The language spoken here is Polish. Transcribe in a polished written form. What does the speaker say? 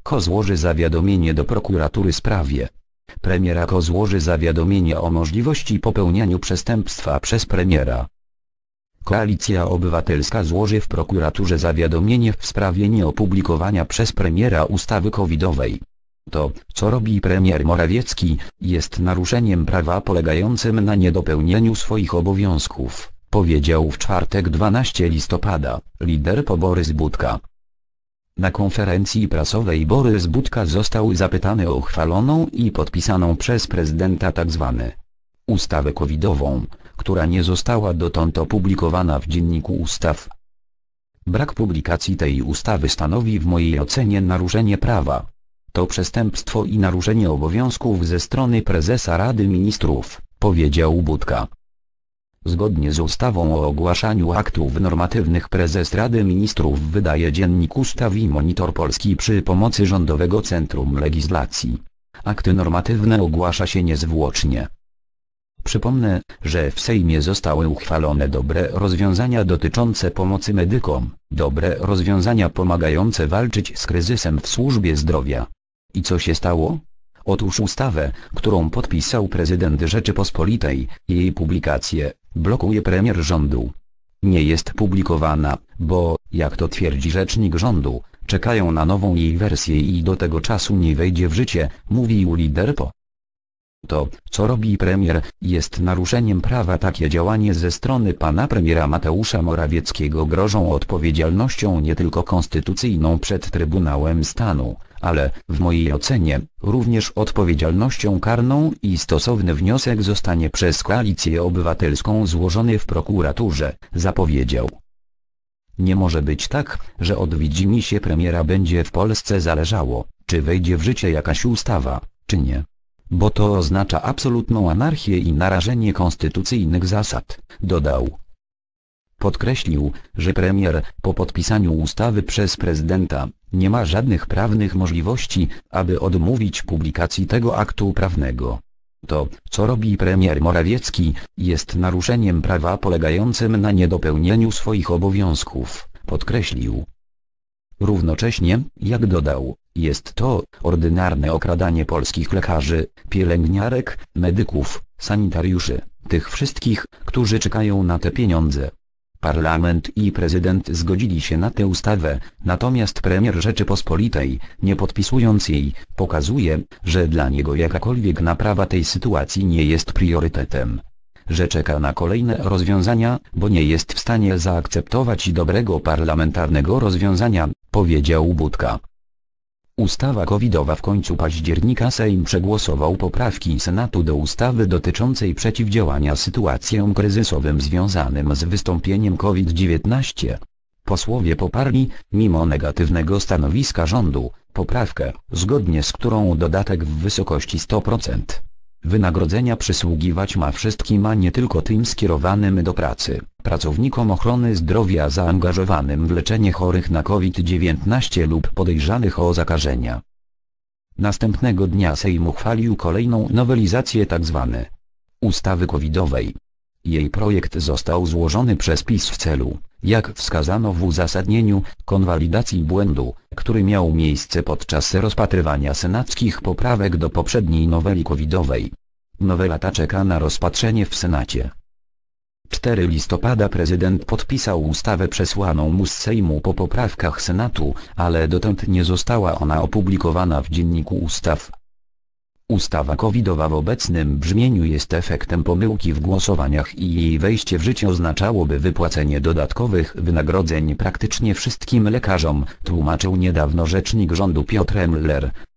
KO złoży zawiadomienie do prokuratury w sprawie. Premiera KO złoży zawiadomienie o możliwości popełniania przestępstwa przez premiera. Koalicja Obywatelska złoży w prokuraturze zawiadomienie w sprawie nieopublikowania przez premiera ustawy covidowej. To, co robi premier Morawiecki, jest naruszeniem prawa polegającym na niedopełnieniu swoich obowiązków, powiedział w czwartek 12 listopada, lider PO Borys Budka. Na konferencji prasowej Borys Budka został zapytany o uchwaloną i podpisaną przez prezydenta tzw. ustawę covidową, która nie została dotąd opublikowana w Dzienniku Ustaw. Brak publikacji tej ustawy stanowi w mojej ocenie naruszenie prawa. To przestępstwo i naruszenie obowiązków ze strony prezesa Rady Ministrów, powiedział Budka. Zgodnie z ustawą o ogłaszaniu aktów normatywnych prezes Rady Ministrów wydaje Dziennik Ustaw i Monitor Polski przy pomocy Rządowego Centrum Legislacji. Akty normatywne ogłasza się niezwłocznie. Przypomnę, że w Sejmie zostały uchwalone dobre rozwiązania dotyczące pomocy medykom, dobre rozwiązania pomagające walczyć z kryzysem w służbie zdrowia. I co się stało? Otóż ustawę, którą podpisał prezydent Rzeczypospolitej, jej publikację blokuje premier rządu. Nie jest publikowana, bo, jak to twierdzi rzecznik rządu, czekają na nową jej wersję i do tego czasu nie wejdzie w życie, mówił lider PO. To, co robi premier, jest naruszeniem prawa. Takie działanie ze strony pana premiera Mateusza Morawieckiego grożą odpowiedzialnością nie tylko konstytucyjną przed Trybunałem Stanu, ale, w mojej ocenie, również odpowiedzialnością karną i stosowny wniosek zostanie przez Koalicję Obywatelską złożony w prokuraturze, zapowiedział. Nie może być tak, że od widzimisię premiera będzie w Polsce zależało, czy wejdzie w życie jakaś ustawa, czy nie. Bo to oznacza absolutną anarchię i narażenie konstytucyjnych zasad, dodał. Podkreślił, że premier, po podpisaniu ustawy przez prezydenta, nie ma żadnych prawnych możliwości, aby odmówić publikacji tego aktu prawnego. To, co robi premier Morawiecki, jest naruszeniem prawa polegającym na niedopełnieniu swoich obowiązków, podkreślił. Równocześnie, jak dodał, jest to ordynarne okradanie polskich lekarzy, pielęgniarek, medyków, sanitariuszy, tych wszystkich, którzy czekają na te pieniądze. Parlament i prezydent zgodzili się na tę ustawę, natomiast premier Rzeczypospolitej, nie podpisując jej, pokazuje, że dla niego jakakolwiek naprawa tej sytuacji nie jest priorytetem. Że czeka na kolejne rozwiązania, bo nie jest w stanie zaakceptować dobrego parlamentarnego rozwiązania, powiedział Budka. Ustawa covidowa. W końcu października Sejm przegłosował poprawki Senatu do ustawy dotyczącej przeciwdziałania sytuacjom kryzysowym związanym z wystąpieniem COVID-19. Posłowie poparli, mimo negatywnego stanowiska rządu, poprawkę, zgodnie z którą dodatek w wysokości 100% wynagrodzenia przysługiwać ma wszystkim, a nie tylko tym skierowanym do pracy, pracownikom ochrony zdrowia zaangażowanym w leczenie chorych na COVID-19 lub podejrzanych o zakażenia. Następnego dnia Sejm uchwalił kolejną nowelizację tzw. ustawy covidowej. Jej projekt został złożony przez PiS w celu, jak wskazano w uzasadnieniu, konwalidacji błędu, który miał miejsce podczas rozpatrywania senackich poprawek do poprzedniej noweli covidowej. Nowela ta czeka na rozpatrzenie w Senacie. 4 listopada prezydent podpisał ustawę przesłaną mu z Sejmu po poprawkach Senatu, ale dotąd nie została ona opublikowana w Dzienniku Ustaw. Ustawa covidowa w obecnym brzmieniu jest efektem pomyłki w głosowaniach i jej wejście w życie oznaczałoby wypłacenie dodatkowych wynagrodzeń praktycznie wszystkim lekarzom, tłumaczył niedawno rzecznik rządu Piotr Müller,